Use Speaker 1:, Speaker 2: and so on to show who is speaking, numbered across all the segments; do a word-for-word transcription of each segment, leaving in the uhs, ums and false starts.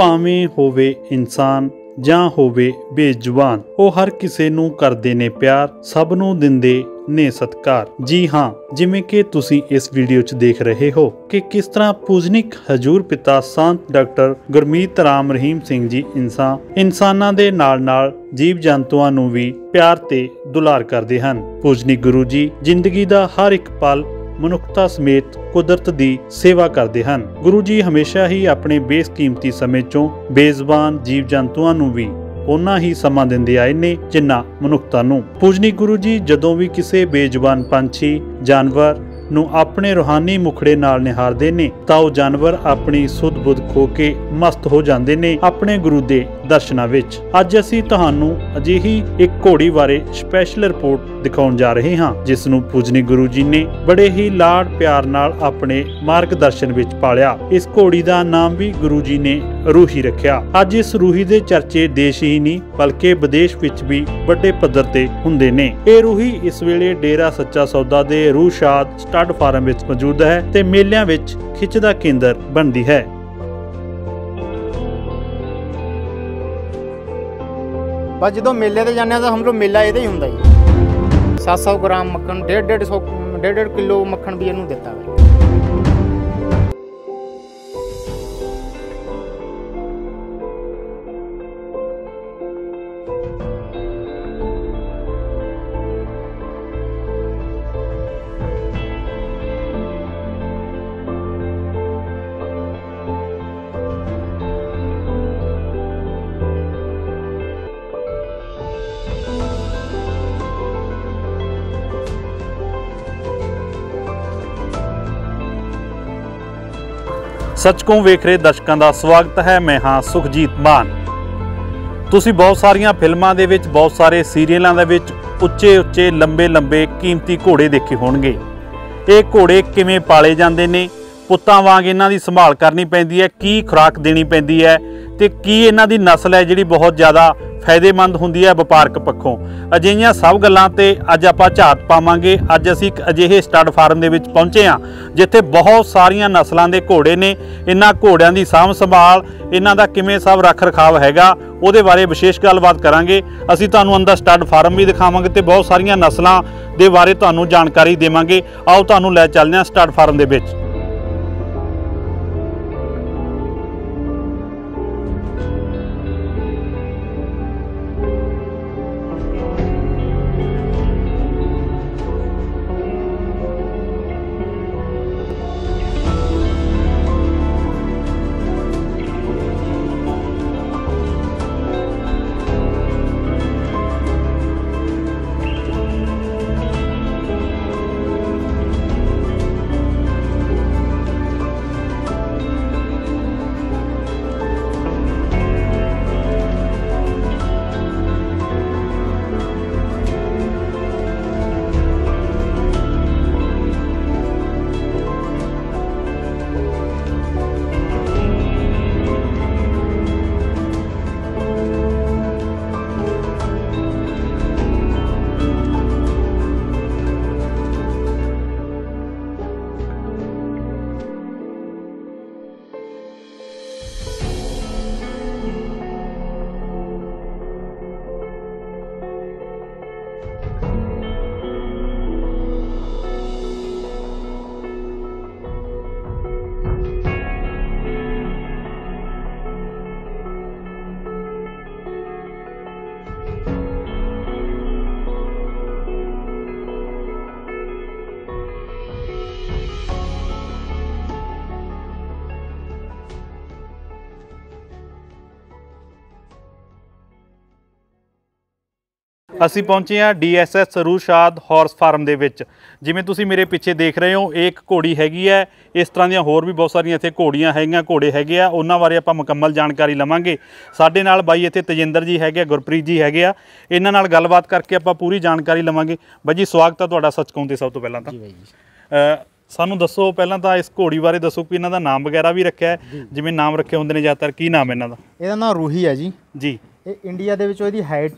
Speaker 1: ਭਾਵੇਂ ਹੋਵੇ ਇਨਸਾਨ ਜਾਂ ਹੋਵੇ ਬੇਜ਼ੁਬਾਨ, ਉਹ ਹਰ ਕਿਸੇ ਨੂੰ ਕਰਦੇ ਨੇ ਪਿਆਰ, ਸਭ ਨੂੰ ਦਿੰਦੇ ਨੇ ਸਤਿਕਾਰ। जी हाँ, जिमें कि तुसी इस वीडियो च देख रहे हो कि किस तरह पूजनिक हजूर पिता संत डॉक्टर गुरमीत राम रहीम सिंह जी इंसान इंसानां दे नाल नाल जीव जंतुआं नूं भी प्यार ते दुलार करदे हन। पूजनिक गुरु जी जिंदगी दा हर एक पल मनुखता समेत कुदरत दी सेवा करदे हन। गुरु जी हमेशा ही अपने बेसकीमती समय चों बेज़बान जीव जंतुआं नूं भी उन्ना ही समा दिंदे आए ने जिन्ना मनुखता नूं। पूजनिक गुरु जी जदों भी किसी बेजुबान पंछी जानवर ਨੂੰ ਆਪਣੇ ਰੂਹਾਨੀ ਮੁਖੜੇ ਨਾਲ ਨਿਹਾਰਦੇ ਨੇ ਤਾਂ ਉਹ ਜਾਨਵਰ ਆਪਣੀ ਸੁੱਧ ਬੁੱਧ ਖੋ ਕੇ ਮਸਤ ਹੋ ਜਾਂਦੇ ਨੇ ਆਪਣੇ ਗੁਰੂ ਦੇ ਦਰਸ਼ਨਾਂ ਵਿੱਚ। ਅੱਜ ਅਸੀਂ ਤੁਹਾਨੂੰ ਅਜਿਹੀ ਇੱਕ ਘੋੜੀ ਬਾਰੇ ਸਪੈਸ਼ਲ ਰਿਪੋਰਟ ਦਿਖਾਉਣ ਜਾ ਰਹੇ ਹਾਂ ਜਿਸ ਨੂੰ ਪੂਜਨੀਕ ਗੁਰੂ ਜੀ ਨੇ ਬੜੇ ਹੀ ਲਾਡ ਪਿਆਰ ਨਾਲ ਆਪਣੇ ਮਾਰਗਦਰਸ਼ਨ ਵਿੱਚ ਪਾਲਿਆ। ਇਸ ਘੋੜੀ ਦਾ ਨਾਮ ਵੀ ਗੁਰੂ ਜੀ ਨੇ ਰੂਹੀ ਰੱਖਿਆ। ਅੱਜ ਇਸ ਰੂਹੀ ਦੇ ਚਰਚੇ ਦੇਸ਼ ਹੀ ਨਹੀਂ ਬਲਕਿ ਵਿਦੇਸ਼ ਵਿੱਚ ਵੀ ਵੱਡੇ ਪੱਧਰ ਤੇ ਹੁੰਦੇ ਨੇ। ਇਹ ਰੂਹੀ ਇਸ ਵੇਲੇ ਡੇਰਾ ਸੱਚਾ ਸੌਦਾ ਦੇ ਰੂਸ਼ਾਦ ਸਟੱਡ ਫਾਰਮ ਵਿੱਚ ਮੌਜੂਦ ਹੈ ਤੇ ਮੇਲਿਆਂ ਵਿੱਚ ਖਿੱਚ ਦਾ ਕੇਂਦਰ ਬਣਦੀ ਹੈ।
Speaker 2: बस जो मेले ते जाने तो हमरो मेला ये ही होंदा जी। सात सौ ग्राम मक्खन डेढ़ डेढ़ सौ डेढ़ डेढ़ किलो मक्खन भी इनू दिता है।
Speaker 1: सचकों वेख रहे दर्शकों का स्वागत है। मैं हाँ सुखजीत मान। तुसी बहुत सारिया फिल्मां दे विच बहुत सारे सीरीयलों दे विच उच्चे उच्चे लंबे लंबे कीमती घोड़े देखे होणगे। ये घोड़े किवें पाले जांदे ने, पुत्तां वांग इन्हां दी संभाल करनी पैंदी है, की खुराक देनी पैंदी है ते की इन्हां दी नस्ल है जिहड़ी बहुत ज़्यादा फायदेमंद हुंदी है वपारक पक्षों। अजिहियां सब गल्लां ते अज आपां झात पावांगे। अज असीं एक अजिहे स्टड फार्म दे विच पहुंचे हां जिथे बहुत सारियां नस्लां दे घोड़े ने। इन्हां घोड़ियां दी साਂਭ संभाल, इन्हां दा किवें सब रख रखाव हैगा ਉਹਦੇ ਬਾਰੇ ਵਿਸ਼ੇਸ਼ ਗੱਲਬਾਤ ਕਰਾਂਗੇ। ਅਸੀਂ ਤੁਹਾਨੂੰ ਅੰਦਰ ਸਟੱਡ ਫਾਰਮ ਵੀ ਦਿਖਾਵਾਂਗੇ ਤੇ ਬਹੁਤ ਸਾਰੀਆਂ ਨਸਲਾਂ ਦੇ ਬਾਰੇ ਤੁਹਾਨੂੰ ਜਾਣਕਾਰੀ ਦੇਵਾਂਗੇ। ਆਓ ਤੁਹਾਨੂੰ ਲੈ ਚੱਲਦੇ ਹਾਂ ਸਟੱਡ ਫਾਰਮ ਦੇ ਵਿੱਚ। ਅਸੀਂ ਪਹੁੰਚੇ ਹਾਂ ਡੀ ਐਸ ਐਸ ਰੂਸ਼ਾਦ ਹੌਰਸ ਫਾਰਮ ਦੇ ਵਿੱਚ। ਜਿਵੇਂ ਤੁਸੀਂ ਮੇਰੇ ਪਿੱਛੇ ਦੇਖ ਰਹੇ ਹੋ ਇਹ ਇੱਕ ਘੋੜੀ ਹੈਗੀ ਹੈ। ਇਸ ਤਰ੍ਹਾਂ ਦੀਆਂ ਹੋਰ ਵੀ ਬਹੁਤ ਸਾਰੀਆਂ ਇੱਥੇ ਘੋੜੀਆਂ ਹੈਗੀਆਂ, ਘੋੜੇ ਹੈਗੇ ਆ, ਉਹਨਾਂ ਬਾਰੇ ਆਪਾਂ ਮੁਕੰਮਲ ਜਾਣਕਾਰੀ ਲਵਾਂਗੇ। ਸਾਡੇ ਨਾਲ ਬਾਈ ਇੱਥੇ ਤਜਿੰਦਰ ਜੀ ਹੈਗੇ ਆ, ਗੁਰਪ੍ਰੀਤ ਜੀ ਹੈਗੇ ਆ, ਇਹਨਾਂ ਨਾਲ ਗੱਲਬਾਤ ਕਰਕੇ ਆਪਾਂ ਪੂਰੀ ਜਾਣਕਾਰੀ ਲਵਾਂਗੇ। ਬਾਈ ਜੀ ਸਵਾਗਤ ਹੈ ਤੁਹਾਡਾ ਸੱਚਕੋਂ ਤੇ। ਸਭ ਤੋਂ ਪਹਿਲਾਂ ਤਾਂ ਸਾਨੂੰ ਦੱਸੋ, ਪਹਿਲਾਂ ਤਾਂ ਇਸ ਘੋੜੀ ਬਾਰੇ ਦੱਸੋ ਕਿ ਇਹਨਾਂ ਦਾ ਨਾਮ ਵਗੈਰਾ ਵੀ ਰੱਖਿਆ ਜਿਵੇਂ ਨਾਮ ਰੱਖੇ ਹੁੰਦੇ ਨੇ ਜ਼ਿਆਦਾਤਰ, ਕੀ ਨਾਮ ਇਹਨਾਂ ਦਾ?
Speaker 2: ਇਹਦਾ ਨਾਮ ਰੂਹੀ ਹੈ ਜੀ।
Speaker 1: ਜੀ
Speaker 2: ਇਹ ਇੰਡੀਆ ਦੇ ਵਿੱਚ ਇਹਦੀ ਹਾਈਟ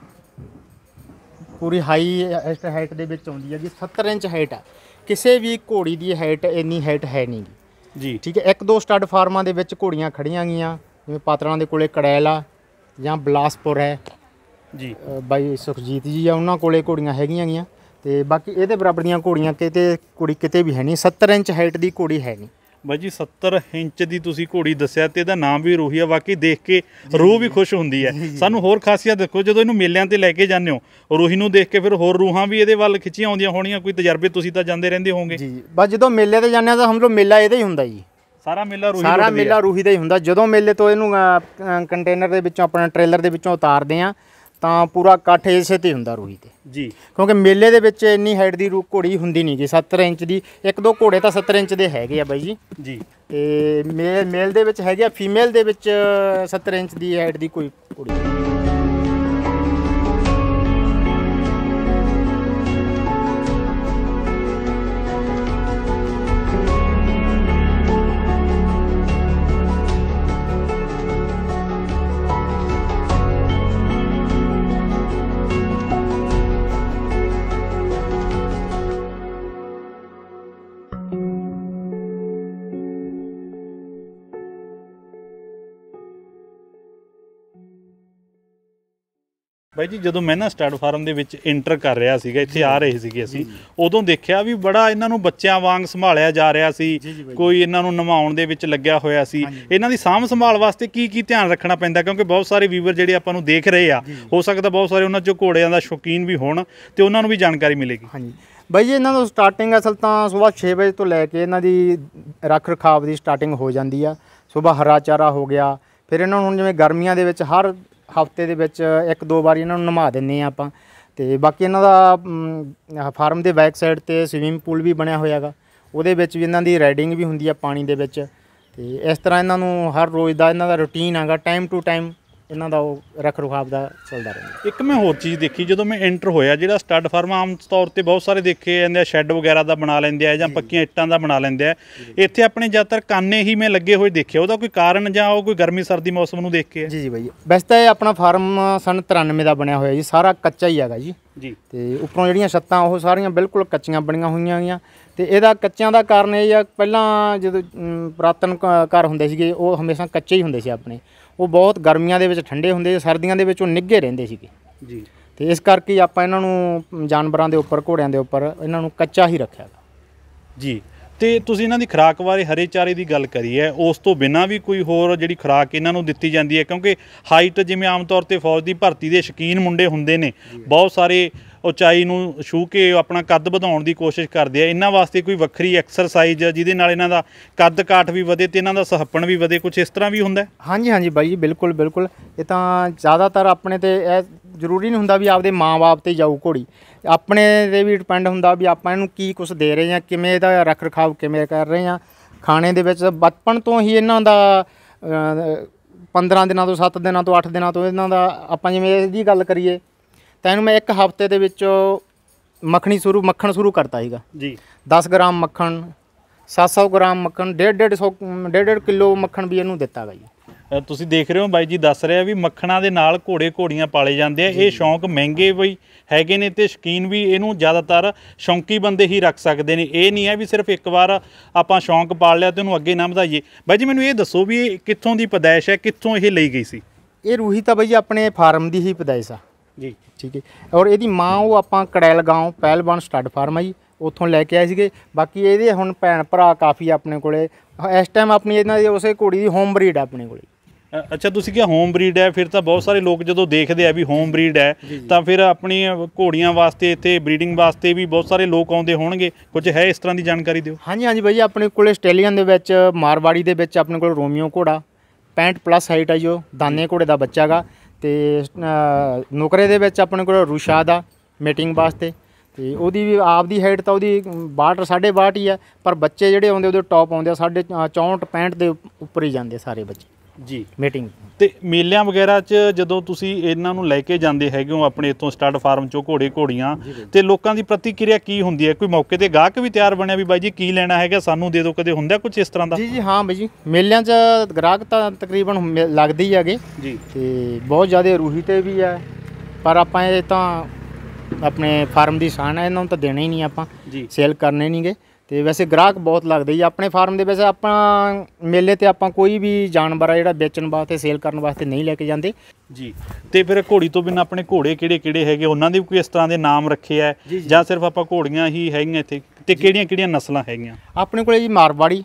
Speaker 2: ਪੂਰੀ ਹਾਈਐਸਟ ਹਾਈਟ ਦੇ ਵਿੱਚ ਆਉਂਦੀ ਹੈ ਜੀ। ਸੱਤਰ ਇੰਚ ਹਾਈਟ ਆ। ਕਿਸੇ ਵੀ ਘੋੜੀ ਦੀ ਹਾਈਟ ਇੰਨੀ ਹਾਈਟ ਹੈ ਨਹੀਂ ਜੀ। ਠੀਕ ਹੈ। ਇੱਕ ਦੋ ਸਟੱਡ ਫਾਰਮਾਂ ਦੇ ਵਿੱਚ ਘੋੜੀਆਂ ਖੜੀਆਂ ਗਈਆਂ, ਜਿਵੇਂ ਪਾਤੜਾਂ ਦੇ ਕੋਲੇ ਕੜੈਲ ਆ ਜਾਂ ਬਲਾਸਪੁਰ ਹੈ
Speaker 1: ਜੀ,
Speaker 2: ਅ, ਬਾਈ ਸੁਖਜੀਤ ਜੀ ਆ, ਉਹਨਾਂ ਕੋਲੇ ਘੋੜੀਆਂ ਹੈਗੀਆਂ ਗੀਆਂ। ਤੇ ਬਾਕੀ ਇਹਦੇ ਬਰਾਬਰ ਦੀਆਂ ਘੋੜੀਆਂ ਕਿਤੇ ਕੁੜੀ ਕਿਤੇ ਵੀ ਹੈ ਨਹੀਂ। ਸੱਤਰ ਇੰਚ ਹਾਈਟ ਦੀ ਘੋੜੀ ਹੈ ਨਹੀਂ
Speaker 1: ਬਾਈ ਜੀ। ਸੱਤਰ ਇੰਚ ਦੀ ਤੁਸੀਂ ਘੋੜੀ ਦੱਸਿਆ ਤੇ ਇਹਦਾ ਨਾਮ ਵੀ ਰੂਹੀ ਆ। ਬਾਕੀ ਦੇਖ ਕੇ ਰੂਹ ਵੀ ਖੁਸ਼ ਹੁੰਦੀ ਹੈ। ਸਾਨੂੰ ਹੋਰ ਖਾਸੀਅਤ ਦੇਖੋ, ਜਦੋਂ ਇਹਨੂੰ ਮੇਲਿਆਂ ਤੇ ਲੈ ਕੇ ਜਾਂਦੇ ਹੋ ਰੂਹੀ ਨੂੰ ਦੇਖ ਕੇ ਫਿਰ ਹੋਰ ਰੂਹਾਂ ਵੀ ਇਹਦੇ ਵੱਲ ਖਿੱਚੀਆਂ ਆਉਂਦੀਆਂ ਹੋਣੀਆਂ। ਕੋਈ ਤਜਰਬੇ ਤੁਸੀਂ ਤਾਂ ਜਾਂਦੇ ਰਹਿੰਦੇ ਹੋਵੋਗੇ
Speaker 2: ਜੀ। ਬਸ ਜਦੋਂ ਮੇਲੇ ਤੇ ਜਾਂਦੇ ਆ ਤਾਂ ਸਮਝੋ ਮੇਲਾ ਇਹਦਾ ਹੀ ਹੁੰਦਾ ਜੀ।
Speaker 1: ਸਾਰਾ ਮੇਲਾ ਰੂਹੀ
Speaker 2: ਸਾਰਾ ਮੇਲਾ ਰੂਹੀ ਦਾ ਹੀ ਹੁੰਦਾ। ਜਦੋਂ ਮੇਲੇ ਤੋਂ ਇਹਨੂੰ ਕੰਟੇਨਰ ਦੇ ਵਿੱਚੋਂ ਆਪਣਾ ਟ੍ਰੇਲਰ ਦੇ ਵਿੱਚੋਂ ਉਤਾਰਦੇ ਆ ਤਾਂ ਪੂਰਾ ਇਕੱਠ ਇਸੇ ਤੇ ਹੁੰਦਾ ਰੂਹੀ ਤੇ
Speaker 1: ਜੀ।
Speaker 2: ਕਿਉਂਕਿ ਮੇਲੇ ਦੇ ਵਿੱਚ ਇੰਨੀ ਹਾਈਟ ਦੀ ਰੂ ਘੋੜੀ ਹੁੰਦੀ ਨਹੀਂ ਗੀ ਸੱਤਰ ਇੰਚ ਦੀ। ਇੱਕ ਦੋ ਘੋੜੇ ਤਾਂ ਸੱਤਰ ਇੰਚ ਦੇ ਹੈਗੇ ਆ ਬਾਈ ਜੀ
Speaker 1: ਜੀ।
Speaker 2: ਤੇ ਮੇਲ ਮੇਲ ਦੇ ਵਿੱਚ ਹੈਗੇ ਆ, ਫੀਮੇਲ ਦੇ ਵਿੱਚ ਸੱਤਰ ਇੰਚ ਦੀ ਹਾਈਟ ਦੀ ਕੋਈ ਘੋੜੀ ਨਹੀਂ।
Speaker 1: ਬਾਈ ਜੀ, ਜਦੋਂ ਮੈਂ ਨਾ ਸਟੱਡ ਫਾਰਮ ਦੇ ਵਿੱਚ ਇੰਟਰ ਕਰ ਰਿਹਾ ਸੀਗਾ, ਇੱਥੇ ਆ ਰਹੇ ਸੀਗੇ ਅਸੀਂ, ਉਦੋਂ ਦੇਖਿਆ ਵੀ ਬੜਾ ਇਹਨਾਂ ਨੂੰ ਬੱਚਿਆਂ ਵਾਂਗ ਸੰਭਾਲਿਆ ਜਾ ਰਿਹਾ ਸੀ। ਕੋਈ ਇਹਨਾਂ ਨੂੰ ਨਵਾਉਣ ਦੇ ਵਿੱਚ ਲੱਗਿਆ ਹੋਇਆ ਸੀ। ਇਹਨਾਂ ਦੀ ਸਾਂਭ ਸੰਭਾਲ ਵਾਸਤੇ ਕੀ ਕੀ ਧਿਆਨ ਰੱਖਣਾ ਪੈਂਦਾ? ਕਿਉਂਕਿ ਬਹੁਤ ਸਾਰੇ ਵੀਵਰ ਜਿਹੜੇ ਆਪਾਂ ਨੂੰ ਦੇਖ ਰਹੇ ਆ, ਹੋ ਸਕਦਾ ਬਹੁਤ ਸਾਰੇ ਉਹਨਾਂ 'ਚੋਂ ਘੋੜਿਆਂ ਦਾ ਸ਼ੌਕੀਨ ਵੀ ਹੋਣ ਤੇ ਉਹਨਾਂ ਨੂੰ ਵੀ ਜਾਣਕਾਰੀ ਮਿਲੇਗੀ। ਹਾਂਜੀ
Speaker 2: ਬਾਈ ਜੀ, ਇਹਨਾਂ ਨੂੰ ਸਟਾਰਟਿੰਗ ਅਸਲ ਤਾਂ ਸੁਬਾਹ ਛੇ ਵਜੇ ਤੋਂ ਲੈ ਕੇ ਇਹਨਾਂ ਦੀ ਰੱਖ ਰਖਾਵ ਦੀ ਸਟਾਰਟਿੰਗ ਹੋ ਜਾਂਦੀ ਆ। ਸੁਬਾਹ ਹਰਾ ਚਾਰਾ ਹੋ ਗਿਆ, ਫਿਰ ਇਹਨਾਂ ਨੂੰ ਜਿਵੇਂ ਗਰਮੀਆਂ ਦੇ ਵਿੱਚ ਹਰ ਹਫਤੇ ਦੇ ਵਿੱਚ ਇੱਕ ਦੋ ਵਾਰੀ ਇਹਨਾਂ ਨੂੰ ਨਮਾ ਦਿੰਦੇ ਆ ਆਪਾਂ। ਤੇ ਬਾਕੀ ਇਹਨਾਂ ਦਾ ਫਾਰਮ ਦੇ ਬੈਕ ਸਾਈਡ 'ਤੇ ਸਵਿਮਿੰਗ ਪੂਲ ਵੀ ਬਣਿਆ ਹੋਇਆ ਗਾ, ਉਹਦੇ ਵਿੱਚ ਵੀ ਇਹਨਾਂ ਦੀ ਰਾਈਡਿੰਗ ਵੀ ਹੁੰਦੀ ਆ ਪਾਣੀ ਦੇ ਵਿੱਚ। ਤੇ ਇਸ ਤਰ੍ਹਾਂ ਇਹਨਾਂ ਨੂੰ ਹਰ ਰੋਜ਼ ਦਾ ਇਹਨਾਂ ਦਾ ਰੂਟੀਨ ਹੈਗਾ, ਟਾਈਮ ਟੂ ਟਾਈਮ ਇਹਨਾਂ ਦਾ ਉਹ ਰੱਖ ਰਖਾਵ ਦਾ ਚੱਲਦਾ ਰਹਿੰਦਾ।
Speaker 1: ਇੱਕ ਮੈਂ ਹੋਰ ਚੀਜ਼ ਦੇਖੀ ਜਦੋਂ ਮੈਂ ਐਂਟਰ ਹੋਇਆ, ਜਿਹੜਾ ਸਟੱਡ ਫਾਰਮ ਆਮ ਤੌਰ ਤੇ ਬਹੁਤ ਸਾਰੇ ਦੇਖੇ ਜਾਂਦੇ ਆ ਸ਼ੈੱਡ ਵਗੈਰਾ ਦਾ ਬਣਾ ਲੈਂਦੇ ਆ ਜਾਂ ਪੱਕੀਆਂ ਇੱਟਾਂ ਦਾ ਬਣਾ ਲੈਂਦੇ ਆ। ਇੱਥੇ ਆਪਣੇ ਜ਼ਿਆਦਾਤਰ ਕਾਨੇ ਹੀ ਮੈਂ ਲੱਗੇ ਹੋਏ ਦੇਖੇ, ਉਹਦਾ ਕੋਈ ਕਾਰਨ ਜਾਂ ਉਹ ਕੋਈ ਗਰਮੀ ਸਰਦੀ ਮੌਸਮ ਨੂੰ ਦੇਖ ਕੇ?
Speaker 2: ਜੀ ਜੀ ਬਾਈ, ਵੈਸੇ ਤਾਂ ਇਹ ਆਪਣਾ ਫਾਰਮ ਸਨ ਤਰਾਨਵੇਂ ਦਾ ਬਣਿਆ ਹੋਇਆ ਜੀ, ਸਾਰਾ ਕੱਚਾ ਹੀ ਹੈਗਾ ਜੀ
Speaker 1: ਜੀ।
Speaker 2: ਤੇ ਉੱਪਰੋਂ ਜਿਹੜੀਆਂ ਛੱਤਾਂ ਉਹ ਸਾਰੀਆਂ ਬਿਲਕੁਲ ਕੱਚੀਆਂ ਬਣੀਆਂ ਹੋਈਆਂ ਗੀਆਂ। ਤੇ ਇਹਦਾ ਕੱਚਿਆਂ ਦਾ ਕਾਰਨ ਇਹ ਆ, ਪਹਿਲਾਂ ਜਦੋਂ ਪੁਰਾਤਨ ਘਰ ਹੁੰਦੇ ਸੀਗੇ ਉਹ ਹਮੇਸ਼ਾ ਕੱਚੇ ਹੀ ਹੁੰਦੇ ਸੀ ਆਪਣੇ। ਉਹ ਬਹੁਤ ਗਰਮੀਆਂ ਦੇ ਵਿੱਚ ਠੰਡੇ ਹੁੰਦੇ ਸੀ, ਸਰਦੀਆਂ ਦੇ ਵਿੱਚ ਉਹ ਨਿੱਘੇ ਰਹਿੰਦੇ ਸੀਗੇ
Speaker 1: ਜੀ।
Speaker 2: ਤੇ ਇਸ ਕਰਕੇ ਆਪਾਂ ਇਹਨਾਂ ਨੂੰ ਜਾਨਵਰਾਂ ਦੇ ਉੱਪਰ, ਘੋੜਿਆਂ ਦੇ ਉੱਪਰ ਇਹਨਾਂ ਨੂੰ ਕੱਚਾ ਹੀ ਰੱਖਿਆ
Speaker 1: ਜੀ। ਤੇ ਤੁਸੀਂ ਇਹਨਾਂ ਦੀ ਖੁਰਾਕ ਬਾਰੇ ਹਰੇ ਚਾਰੇ ਦੀ ਗੱਲ ਕਰੀ ਹੈ, ਉਸ ਤੋਂ ਬਿਨਾਂ ਵੀ ਕੋਈ ਹੋਰ ਜਿਹੜੀ ਖੁਰਾਕ ਇਹਨਾਂ ਨੂੰ ਦਿੱਤੀ ਜਾਂਦੀ ਹੈ? ਕਿਉਂਕਿ ਹਾਈਟ ਜਿਵੇਂ ਆਮ ਤੌਰ ਤੇ ਫੌਜ ਦੀ ਭਰਤੀ ਦੇ ਸ਼ੌਕੀਨ ਮੁੰਡੇ ਹੁੰਦੇ ਨੇ, ਬਹੁਤ ਸਾਰੇ ਉਚਾਈ ਨੂੰ ਛੂਹ ਕੇ ਆਪਣਾ ਕੱਦ ਵਧਾਉਣ ਦੀ ਕੋਸ਼ਿਸ਼ ਕਰਦੇ ਆ। ਇਹਨਾਂ ਵਾਸਤੇ ਕੋਈ ਵੱਖਰੀ ਐਕਸਰਸਾਈਜ਼ ਜਿਹਦੇ ਨਾਲ ਇਹਨਾਂ ਦਾ ਕੱਦ ਕਾਠ ਵੀ ਵਧੇ ਤੇ ਇਹਨਾਂ ਦਾ ਸਹੱਪਣ ਵੀ ਵਧੇ, ਕੁਝ ਇਸ ਤਰ੍ਹਾਂ ਵੀ ਹੁੰਦਾ?
Speaker 2: ਹਾਂਜੀ ਹਾਂਜੀ ਬਾਈ ਜੀ, ਬਿਲਕੁਲ ਬਿਲਕੁਲ। ਇਹ ਤਾਂ ਜ਼ਿਆਦਾਤਰ ਆਪਣੇ ਤੇ ਇਹ ਜ਼ਰੂਰੀ ਨਹੀਂ ਹੁੰਦਾ ਵੀ ਆਪਦੇ ਮਾਂ-ਬਾਪ ਤੇ ਜਾਊ ਘੋੜੀ, ਆਪਣੇ 'ਤੇ ਵੀ ਡਿਪੈਂਡ ਹੁੰਦਾ ਵੀ ਆਪਾਂ ਇਹਨੂੰ ਕੀ ਕੁਛ ਦੇ ਰਹੇ ਹਾਂ, ਕਿਵੇਂ ਇਹਦਾ ਰੱਖ ਰਖਾਵ ਕਿਵੇਂ ਕਰ ਰਹੇ ਹਾਂ। ਖਾਣੇ ਦੇ ਵਿੱਚ ਬਚਪਨ ਤੋਂ ਹੀ ਇਹਨਾਂ ਦਾ ਪੰਦਰਾਂ ਦਿਨਾਂ ਤੋਂ, ਸੱਤ ਦਿਨਾਂ ਤੋਂ, ਅੱਠ ਦਿਨਾਂ ਤੋਂ ਇਹਨਾਂ ਦਾ, ਆਪਾਂ ਜਿਵੇਂ ਇਹਦੀ ਗੱਲ ਕਰੀਏ ਤਾਂ ਇਹਨੂੰ ਮੈਂ ਇੱਕ ਹਫ਼ਤੇ ਦੇ ਵਿੱਚ ਮੱਖਣੀ ਸ਼ੁਰੂ ਮੱਖਣ ਸ਼ੁਰੂ ਕਰਤਾ ਸੀਗਾ
Speaker 1: ਜੀ।
Speaker 2: ਦਸ ਗ੍ਰਾਮ ਮੱਖਣ, ਸੱਤ ਸੌ ਗ੍ਰਾਮ ਮੱਖਣ, ਡੇਢ ਡੇਢ ਸੌ ਡੇਢ ਡੇਢ ਕਿਲੋ ਮੱਖਣ ਵੀ ਇਹਨੂੰ ਦਿੱਤਾ ਗਾ ਜੀ।
Speaker 1: ਤੁਸੀਂ ਦੇਖ ਰਹੇ ਹੋ ਬਾਈ ਜੀ ਦੱਸ ਰਿਹਾ ਵੀ ਮੱਖਣਾਂ ਦੇ ਨਾਲ ਘੋੜੇ ਘੋੜੀਆਂ ਪਾਲੇ ਜਾਂਦੇ ਆ। ਇਹ ਸ਼ੌਂਕ ਮਹਿੰਗੇ ਬਈ ਹੈਗੇ ਨੇ ਤੇ ਸ਼ੌਕੀਨ ਵੀ ਇਹਨੂੰ ਜ਼ਿਆਦਾਤਰ ਸ਼ੌਂਕੀ ਬੰਦੇ ਹੀ ਰੱਖ ਸਕਦੇ ਨੇ। ਇਹ ਨਹੀਂ ਹੈ ਵੀ ਸਿਰਫ ਇੱਕ ਵਾਰ ਆਪਾਂ ਸ਼ੌਂਕ ਪਾਲ ਲਿਆ ਤੇ ਉਹਨੂੰ ਅੱਗੇ ਨਾ ਵਧਾਈਏ। ਬਾਈ ਜੀ ਮੈਨੂੰ ਇਹ ਦੱਸੋ ਵੀ ਇਹ ਕਿੱਥੋਂ ਦੀ ਪੈਦਾਇਸ਼ ਹੈ, ਕਿੱਥੋਂ ਇਹ ਲਈ ਗਈ ਸੀ?
Speaker 2: ਇਹ ਰੂਹੀ ਤਾਂ ਬਾਈ ਆਪਣੇ ਫਾਰਮ ਦੀ ਹੀ ਪੈਦਾਇਸ਼ ਆ
Speaker 1: ਜੀ।
Speaker 2: ਠੀਕ ਹੈ। ਔਰ ਇਹਦੀ ਮਾਂ ਉਹ ਆਪਾਂ ਕੜੈਲ ਗਾঁव ਪਹਿਲਵਾਨ ਸਟੱਡ ਫਾਰਮ ਆ ਜੀ, ਉੱਥੋਂ ਲੈ ਕੇ ਆਏ ਸੀਗੇ। ਬਾਕੀ ਇਹਦੇ ਹੁਣ ਭੈਣ ਭਰਾ ਕਾਫੀ ਆਪਣੇ ਕੋਲੇ ਇਸ ਟਾਈਮ ਆਪਣੀ ਇਹਨਾਂ ਦੀ ਉਸੇ ਘੋੜੀ ਦੀ ਹੋਮ ਬਰੀਡ ਆ ਆਪਣੇ ਕੋਲੇ।
Speaker 1: ਅੱਛਾ, ਤੁਸੀਂ ਕਿਹਾ ਹੋਮ ਬਰੀਡ ਹੈ, ਫਿਰ ਤਾਂ ਬਹੁਤ ਸਾਰੇ ਲੋਕ ਜਦੋਂ ਦੇਖਦੇ ਆ ਵੀ ਹੋਮ ਬਰੀਡ ਹੈ ਤਾਂ ਫਿਰ ਆਪਣੀ ਘੋੜੀਆਂ ਵਾਸਤੇ ਇੱਥੇ ਬਰੀਡਿੰਗ ਵਾਸਤੇ ਵੀ ਬਹੁਤ ਸਾਰੇ ਲੋਕ ਆਉਂਦੇ ਹੋਣਗੇ, ਕੁਝ ਹੈ ਇਸ ਤਰ੍ਹਾਂ ਦੀ ਜਾਣਕਾਰੀ ਦਿਓ।
Speaker 2: ਹਾਂਜੀ ਹਾਂਜੀ ਬਾਈ ਜੀ, ਆਪਣੇ ਕੋਲੇ ਆਸਟ੍ਰੇਲੀਅਨ ਦੇ ਵਿੱਚ ਮਾਰਵਾੜੀ ਦੇ ਵਿੱਚ ਆਪਣੇ ਕੋਲ ਰੋਮੀਓ ਘੋੜਾ ਪੈਂਹਠ ਪਲੱਸ ਹਾਈਟ ਆ ਜੋ ਦਾਨੇ ਘੋੜੇ ਦਾ ਬੱਚਾ ਗਾ। ਤੇ ਨੁਕਰੇ ਦੇ ਵਿੱਚ ਆਪਣੇ ਕੋਲ ਰੂਸ਼ਾ ਦਾ ਮੀਟਿੰਗ ਵਾਸਤੇ, ਤੇ ਉਹਦੀ ਵੀ ਆਪਦੀ ਹਾਈਟ ਤਾਂ ਉਹਦੀ ਬਾਹਠ ਸਾਢੇ ਬਾਹਠ ਹੀ ਆ, ਪਰ ਬੱਚੇ ਜਿਹੜੇ ਆਉਂਦੇ ਉਹਦੇ ਟੌਪ ਆਉਂਦੇ ਆ ਸਾਢੇ ਚੌਂਹਠ ਪੈਂਹਠ ਦੇ ਉੱਪਰ ਹੀ ਜਾਂਦੇ ਸਾਰੇ ਬੱਚੇ
Speaker 1: ਜੀ
Speaker 2: ਮੀਟਿੰਗ।
Speaker 1: ਤੇ ਮੇਲਿਆਂ ਵਗੈਰਾ 'ਚ ਜਦੋਂ ਤੁਸੀਂ ਇਹਨਾਂ ਨੂੰ ਲੈ ਕੇ ਜਾਂਦੇ ਹੈਗੇ ਹੋ ਆਪਣੇ ਇੱਥੋਂ ਸਟੱਡ ਫਾਰਮ 'ਚੋਂ ਘੋੜੇ ਘੋੜੀਆਂ, ਤੇ ਲੋਕਾਂ ਦੀ ਪ੍ਰਤੀਕਿਰਿਆ ਕੀ ਹੁੰਦੀ ਹੈ? ਕੋਈ ਮੌਕੇ ਤੇ ਗਾਹਕ ਵੀ ਤਿਆਰ ਬਣਿਆ ਵੀ ਬਾਈ ਜੀ ਕੀ ਲੈਣਾ ਹੈਗਾ ਸਾਨੂੰ ਦੇ ਦਿਓ, ਕਦੇ ਹੁੰਦਾ ਕੁਝ ਇਸ ਤਰ੍ਹਾਂ ਦਾ?
Speaker 2: ਜੀ ਜੀ ਹਾਂ ਬਾਈ ਜੀ, ਮੇਲਿਆਂ 'ਚ ਗ੍ਰਾਹਕ ਤਾਂ ਤਕਰੀਬਨ ਲੱਗਦੇ ਹੀ ਹੈਗੇ
Speaker 1: ਜੀ,
Speaker 2: ਤੇ ਬਹੁਤ ਜ਼ਿਆਦਾ ਰੂਹੀ ਤੇ ਵੀ ਹੈ, ਪਰ ਆਪਾਂ ਇਹ ਤਾਂ ਆਪਣੇ ਫਾਰਮ ਦੀ ਸ਼ਾਨ ਹੈ, ਇਹਨਾਂ ਨੂੰ ਤਾਂ ਦੇਣਾ ਹੀ ਨਹੀਂ ਆਪਾਂ, ਸੇਲ ਕਰਨੇ ਨਹੀਂਗੇ। ਤੇ ਵੈਸੇ ਗ੍ਰਾਹਕ ਬਹੁਤ ਲੱਗਦੇ ਜੀ ਆਪਣੇ ਫਾਰਮ ਦੇ ਵਿੱਚ। ਆਪਾਂ ਮੇਲੇ ਤੇ ਆਪਾਂ ਕੋਈ ਵੀ ਜਾਨਵਰ ਆ ਜਿਹੜਾ ਵੇਚਣ ਵਾਸਤੇ ਸੇਲ ਕਰਨ ਵਾਸਤੇ ਨਹੀਂ ਲੈ ਕੇ ਜਾਂਦੇ
Speaker 1: ਜੀ। ਤੇ ਫਿਰ ਘੋੜੀ ਤੋਂ ਬਿਨਾਂ ਆਪਣੇ ਘੋੜੇ ਕਿਹੜੇ ਕਿਹੜੇ ਹੈਗੇ, ਉਹਨਾਂ ਦੇ ਵੀ ਕੋਈ ਇਸ ਤਰ੍ਹਾਂ ਦੇ ਨਾਮ ਰੱਖੇ ਆ ਜਾਂ ਸਿਰਫ ਆਪਾਂ ਘੋੜੀਆਂ ਹੀ ਹੈਗੀਆਂ ਇੱਥੇ, ਤੇ ਕਿਹੜੀਆਂ ਕਿਹੜੀਆਂ ਨਸਲਾਂ ਹੈਗੀਆਂ
Speaker 2: ਆਪਣੇ ਕੋਲੇ ਜੀ? ਮਾਰਵਾੜੀ,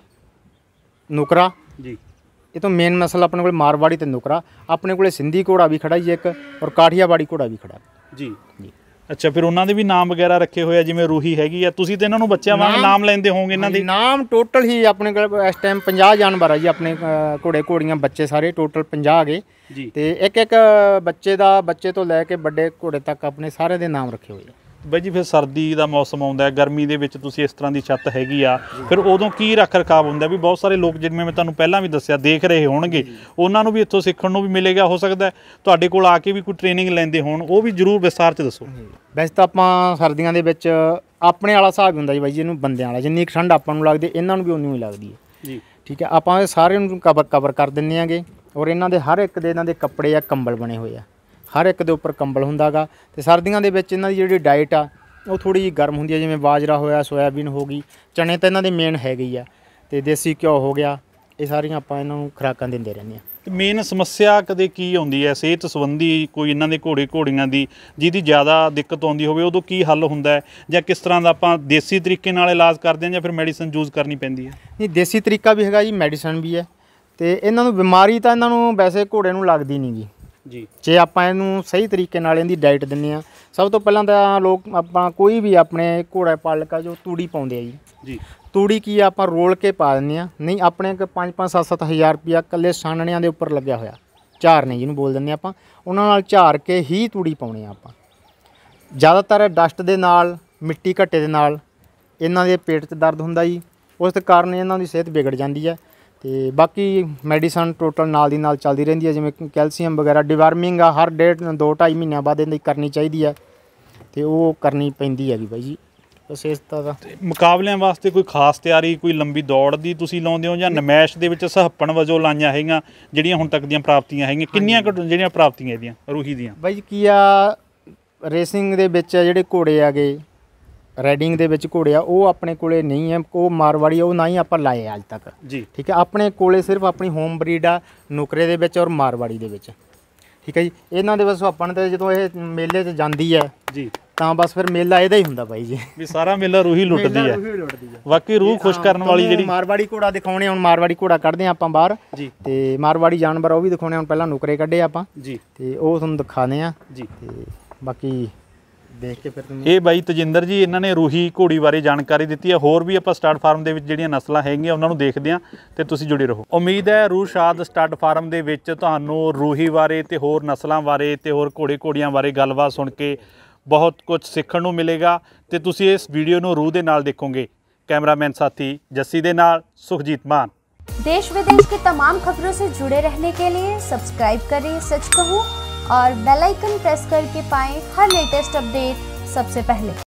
Speaker 2: ਨੁਕਰਾ
Speaker 1: ਜੀ,
Speaker 2: ਇਹ ਤੋਂ ਮੇਨ ਨਸਲ ਆਪਣੇ ਕੋਲ ਮਾਰਵਾੜੀ ਤੇ ਨੁਕਰਾ। ਆਪਣੇ ਕੋਲੇ ਸਿੰਧੀ ਘੋੜਾ ਵੀ ਖੜਾ ਜੀ ਇੱਕ, ਔਰ ਕਾਠੀਆਵਾੜੀ ਘੋੜਾ ਵੀ ਖੜਾ
Speaker 1: ਜੀ ਜੀ। ਅੱਛਾ, ਫਿਰ ਉਹਨਾਂ ਦੇ ਵੀ ਨਾਮ ਵਗੈਰਾ ਰੱਖੇ ਹੋਏ ਆ, ਜਿਵੇਂ ਰੂਹੀ ਹੈਗੀ ਆ, ਤੁਸੀਂ ਤੇ ਇਹਨਾਂ ਨੂੰ ਬੱਚਿਆਂ ਵਾਂਗ ਨਾਮ ਲੈਂਦੇ ਹੋਵੋਗੇ ਇਹਨਾਂ ਦੇ?
Speaker 2: ਨਾਮ ਟੋਟਲ ਹੀ ਆਪਣੇ ਕੋਲ ਇਸ ਟਾਈਮ ਪੰਜਾਹ ਜਾਨਵਰ ਆ ਜੀ ਆਪਣੇ, ਘੋੜੇ ਘੋੜੀਆਂ ਬੱਚੇ ਸਾਰੇ ਟੋਟਲ ਪੰਜਾਹ ਆ ਗਏ
Speaker 1: ਜੀ।
Speaker 2: ਤੇ ਇੱਕ ਇੱਕ ਬੱਚੇ ਦਾ, ਬੱਚੇ ਤੋਂ ਲੈ ਕੇ ਵੱਡੇ ਘੋੜੇ ਤੱਕ ਆਪਣੇ ਸਾਰਿਆਂ ਦੇ ਨਾਮ ਰੱਖੇ ਹੋਏ ਆ।
Speaker 1: ਬਾਈ ਜੀ, ਫਿਰ ਸਰਦੀ ਦਾ ਮੌਸਮ ਆਉਂਦਾ ਹੈ, ਗਰਮੀ ਦੇ ਵਿੱਚ ਤੁਸੀਂ ਇਸ ਤਰ੍ਹਾਂ ਦੀ ਛੱਤ ਹੈਗੀ ਆ, ਫਿਰ ਉਦੋਂ ਕੀ ਰੱਖ ਰਖਾਵ ਹੁੰਦਾ? ਵੀ ਬਹੁਤ ਸਾਰੇ ਲੋਕ, ਜਿਵੇਂ ਮੈਂ ਤੁਹਾਨੂੰ ਪਹਿਲਾਂ ਵੀ ਦੱਸਿਆ, ਦੇਖ ਰਹੇ ਹੋਣਗੇ, ਉਹਨਾਂ ਨੂੰ ਵੀ ਇੱਥੋਂ ਸਿੱਖਣ ਨੂੰ ਵੀ ਮਿਲੇਗਾ। ਹੋ ਸਕਦਾ ਤੁਹਾਡੇ ਕੋਲ ਆ ਕੇ ਵੀ ਕੋਈ ਟ੍ਰੇਨਿੰਗ ਲੈਂਦੇ ਹੋਣ, ਉਹ ਵੀ ਜ਼ਰੂਰ ਵਿਸਥਾਰ 'ਚ ਦੱਸੋ।
Speaker 2: ਵੈਸੇ ਤਾਂ ਆਪਾਂ ਸਰਦੀਆਂ ਦੇ ਵਿੱਚ ਆਪਣੇ ਵਾਲਾ ਹਿਸਾਬ ਹੁੰਦਾ ਜੀ ਬਾਈ ਜੀ, ਇਹਨੂੰ ਬੰਦਿਆਂ ਵਾਲਾ, ਜਿੰਨੀ ਠੰਡ ਆਪਾਂ ਨੂੰ ਲੱਗਦੀ ਇਹਨਾਂ ਨੂੰ ਵੀ ਉਨੀ ਹੀ ਲੱਗਦੀ ਹੈ ਜੀ। ਠੀਕ ਹੈ, ਆਪਾਂ ਸਾਰਿਆਂ ਨੂੰ ਕਵਰ ਕਵਰ ਕਰ ਦਿੰਦੇ ਆਂਗੇ, ਔਰ ਇਹਨਾਂ ਦੇ ਹਰ ਇੱਕ ਦੇ ਇਹਨਾਂ ਦੇ ਕੱਪੜੇ ਆ, ਕੰਬਲ ਬਣੇ ਹੋਏ ਆ, ਹਰ ਇੱਕ ਦੇ ਉੱਪਰ ਕੰਬਲ ਹੁੰਦਾ ਗਾ। ਤੇ ਸਰਦੀਆਂ ਦੇ ਵਿੱਚ ਇਹਨਾਂ ਦੀ ਜਿਹੜੀ ਡਾਈਟ ਆ ਉਹ ਥੋੜ੍ਹੀ ਜਿਹੀ ਗਰਮ ਹੁੰਦੀ ਹੈ, ਜਿਵੇਂ ਬਾਜਰਾ ਹੋਇਆ, ਸੋਇਆਬੀਨ ਹੋ ਗਈ, ਚਨੇ ਤਾਂ ਇਹਨਾਂ ਦੇ ਮੇਨ ਹੈਗੇ ਹੀ ਆ, ਤੇ ਦੇਸੀ ਘਿਓ ਹੋ ਗਿਆ, ਇਹ ਸਾਰੀਆਂ ਆਪਾਂ ਇਹਨਾਂ ਨੂੰ ਖੁਰਾਕਾਂ ਦਿੰਦੇ ਰਹਿੰਦੇ ਹਾਂ।
Speaker 1: ਤੇ ਮੇਨ ਸਮੱਸਿਆ ਕਦੇ ਕੀ ਆਉਂਦੀ ਹੈ ਸਿਹਤ ਸੰਬੰਧੀ, ਕੋਈ ਇਹਨਾਂ ਦੇ ਘੋੜੇ ਘੋੜੀਆਂ ਦੀ ਜਿਹਦੀ ਜ਼ਿਆਦਾ ਦਿੱਕਤ ਆਉਂਦੀ ਹੋਵੇ, ਉਦੋਂ ਕੀ ਹੱਲ ਹੁੰਦਾ ਹੈ, ਜਾਂ ਕਿਸ ਤਰ੍ਹਾਂ ਦਾ ਆਪਾਂ ਦੇਸੀ ਤਰੀਕੇ ਨਾਲ ਇਲਾਜ ਕਰਦੇ ਹਾਂ ਜਾਂ ਫਿਰ ਮੈਡੀਸਨ ਯੂਜ਼ ਕਰਨੀ ਪੈਂਦੀ ਹੈ?
Speaker 2: ਨਹੀਂ, ਦੇਸੀ ਤਰੀਕਾ ਵੀ ਹੈਗਾ ਜੀ, ਮੈਡੀਸਨ ਵੀ ਹੈ। ਤੇ ਇਹਨਾਂ ਨੂੰ ਬਿਮਾਰੀ ਤਾਂ ਇਹਨਾਂ ਨੂੰ ਵੈਸੇ ਘੋੜੇ ਨੂੰ ਲੱਗਦੀ ਨਹੀਂ ਗੀ
Speaker 1: ਜੀ,
Speaker 2: ਜੇ ਆਪਾਂ ਇਹਨੂੰ ਸਹੀ ਤਰੀਕੇ ਨਾਲ ਇਹਦੀ ਡਾਈਟ ਦਿੰਦੇ ਹਾਂ। ਸਭ ਤੋਂ ਪਹਿਲਾਂ ਤਾਂ ਲੋਕ ਆਪਾਂ ਕੋਈ ਵੀ ਆਪਣੇ ਘੋੜਾ ਪਾਲਕਾ ਜੋ ਤੂੜੀ ਪਾਉਂਦੇ ਆ ਜੀ
Speaker 1: ਜੀ,
Speaker 2: ਤੂੜੀ ਕੀ ਆ, ਆਪਾਂ ਰੋਲ ਕੇ ਪਾ ਦਿੰਦੇ ਹਾਂ। ਨਹੀਂ, ਆਪਣੇ ਕੋਲ ਪੰਜ ਪੰਜ ਸੱਤ ਸੱਤ ਹਜ਼ਾਰ ਰੁਪਇਆ ਇਕੱਲੇ ਛਾਨਣਿਆਂ ਦੇ ਉੱਪਰ ਲੱਗਿਆ ਹੋਇਆ, ਝਾਰ ਨੇ ਜਿਹਨੂੰ ਬੋਲ ਦਿੰਦੇ ਆਪਾਂ, ਉਹਨਾਂ ਨਾਲ ਝਾਰ ਕੇ ਹੀ ਤੂੜੀ ਪਾਉਣੀ ਆ ਆਪਾਂ। ਜ਼ਿਆਦਾਤਰ ਡਸਟ ਦੇ ਨਾਲ, ਮਿੱਟੀ ਘੱਟੇ ਦੇ ਨਾਲ ਇਹਨਾਂ ਦੇ ਪੇਟ 'ਚ ਦਰਦ ਹੁੰਦਾ ਜੀ, ਉਸ ਕਾਰਨ ਇਹਨਾਂ ਦੀ ਸਿਹਤ ਵਿਗੜ ਜਾਂਦੀ ਹੈ। ਤੇ ਬਾਕੀ ਮੈਡੀਸਨ ਟੋਟਲ ਨਾਲ ਦੀ ਨਾਲ ਚੱਲਦੀ ਰਹਿੰਦੀ ਹੈ, ਜਿਵੇਂ ਕੈਲਸ਼ੀਅਮ ਵਗੈਰਾ, ਡਿਵਾਰਮਿੰਗ ਆ ਹਰ ਡੇਢ ਦੋ ਢਾਈ ਮਹੀਨਿਆਂ ਬਾਅਦ ਇਹਦੀ ਕਰਨੀ ਚਾਹੀਦੀ ਹੈ, ਤੇ ਉਹ ਕਰਨੀ ਪੈਂਦੀ ਹੈਗੀ ਬਾਈ ਜੀ। ਵਿਸ਼ੇਸ਼ਤਾ ਦਾ
Speaker 1: ਮੁਕਾਬਲਿਆਂ ਵਾਸਤੇ ਕੋਈ ਖਾਸ ਤਿਆਰੀ, ਕੋਈ ਲੰਬੀ ਦੌੜ ਦੀ ਤੁਸੀਂ ਲਾਉਂਦੇ ਹੋ, ਜਾਂ ਨਮੈਸ਼ ਦੇ ਵਿੱਚ ਸਹੱਪਣ ਵਜੋਂ ਲਾਈਆਂ ਹੈਗੀਆਂ ਜਿਹੜੀਆਂ ਹੁਣ ਤੱਕ ਦੀਆਂ ਪ੍ਰਾਪਤੀਆਂ ਹੈਗੀਆਂ? ਕਿੰਨੀਆਂ ਜਿਹੜੀਆਂ ਪ੍ਰਾਪਤੀਆਂ ਇਹਦੀਆਂ ਰੂਹੀ ਦੀਆਂ?
Speaker 2: ਬਾਈ ਜੀ ਕੀ ਆ, ਰੇਸਿੰਗ ਦੇ ਵਿੱਚ ਜਿਹੜੇ ਘੋੜੇ ਆਗੇ, ਰਾਈਡਿੰਗ ਦੇ ਵਿੱਚ ਘੋੜੇ ਆ, ਉਹ ਆਪਣੇ ਕੋਲੇ ਨਹੀਂ ਹੈ, ਉਹ ਮਾਰਵਾੜੀ ਉਹ ਨਾ ਹੀ ਆਪਾਂ ਲਾਏ ਅੱਜ ਤੱਕ
Speaker 1: ਜੀ। ਠੀਕ
Speaker 2: ਹੈ, ਆਪਣੇ ਕੋਲੇ ਸਿਰਫ ਆਪਣੀ ਹੋਮ ਬਰੀਡ ਆ ਨੁਕਰੇ ਦੇ ਵਿੱਚ ਔਰ ਮਾਰਵਾੜੀ ਦੇ ਵਿੱਚ। ਠੀਕ ਹੈ ਜੀ, ਇਹਨਾਂ ਦੇ ਬਸ ਆਪਾਂ ਤੇ ਜਦੋਂ ਇਹ ਮੇਲੇ 'ਚ ਜਾਂਦੀ ਹੈ ਜੀ, ਤਾਂ ਬਸ ਫਿਰ ਮੇਲਾ ਇਹਦਾ ਹੀ ਹੁੰਦਾ ਬਾਈ ਜੀ, ਵੀ
Speaker 1: ਸਾਰਾ ਮੇਲਾ ਰੂਹੀ ਲੁੱਟਦੀ ਹੈ। ਵਾਕਈ ਰੂਹ ਖੁਸ਼ ਕਰਨ ਵਾਲੀ ਜਿਹੜੀ
Speaker 2: ਮਾਰਵਾੜੀ ਘੋੜਾ ਦਿਖਾਉਣੇ, ਹੁਣ ਮਾਰਵਾੜੀ ਘੋੜਾ ਕੱਢਦੇ ਆਪਾਂ ਬਾਹਰ ਜੀ, ਤੇ ਮਾਰਵਾੜੀ ਜਾਨਵਰ ਉਹ ਵੀ ਦਿਖਾਉਣੇ। ਹੁਣ ਪਹਿਲਾਂ ਨੁਕਰੇ ਕੱਢੇ ਆਪਾਂ ਜੀ, ਤੇ ਉਹ ਤੁਹਾਨੂੰ ਦਿਖਾਉਂਦੇ ਆ ਜੀ, ਤੇ ਬਾਕੀ ਦੇਖ ਕੇ ਫਿਰ
Speaker 1: ਇਹ ਬਾਈ ਤਜਿੰਦਰ ਜੀ, ਇਹਨਾਂ ਨੇ ਰੂਹੀ ਘੋੜੀ ਬਾਰੇ ਜਾਣਕਾਰੀ ਦਿੱਤੀ ਹੈ। ਹੋਰ ਵੀ ਆਪਾਂ ਸਟੱਡ ਫਾਰਮ ਦੇ ਵਿੱਚ ਜਿਹੜੀਆਂ ਨਸਲਾਂ ਹੈਗੀਆਂ ਉਹਨਾਂ ਨੂੰ ਦੇਖਦੇ ਹਾਂ, ਤੇ ਤੁਸੀਂ ਜੁੜੇ ਰਹੋ। ਉਮੀਦ ਹੈ ਰੂਸ਼ਾਦ ਸਟੱਡ ਫਾਰਮ ਦੇ ਵਿੱਚ ਤੁਹਾਨੂੰ ਰੂਹੀ ਬਾਰੇ ਤੇ ਹੋਰ ਨਸਲਾਂ ਬਾਰੇ ਤੇ ਹੋਰ ਘੋੜੇ ਘੋੜੀਆਂ ਬਾਰੇ ਗੱਲਬਾਤ ਸੁਣ ਕੇ ਬਹੁਤ ਕੁਝ ਸਿੱਖਣ ਨੂੰ ਮਿਲੇਗਾ, ਤੇ ਤੁਸੀਂ ਇਸ ਵੀਡੀਓ ਨੂੰ ਰੂਹ ਦੇ ਨਾਲ ਦੇਖੋਗੇ। कैमरामैन साथी जस्सी दे नाल सुखजीत मान।
Speaker 3: देश विदेश की तमाम खबरों से जुड़े रहने के लिए सब्सक्राइब करें सच कहूं और बेल आइकन प्रेस करके पाएं हर लेटेस्ट अपडेट सबसे पहले।